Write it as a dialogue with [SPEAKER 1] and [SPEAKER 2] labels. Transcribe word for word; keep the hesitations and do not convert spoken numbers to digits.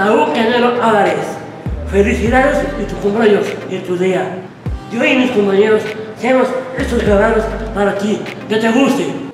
[SPEAKER 1] Raúl Canelo Álvarez. Felicidades en tu cumpleaños y en tu día. Yo y mis compañeros hacemos estos grabados para ti, que te guste.